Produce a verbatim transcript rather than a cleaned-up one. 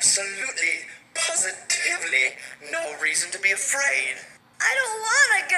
absolutely, positively no reason to be afraid. I don't want to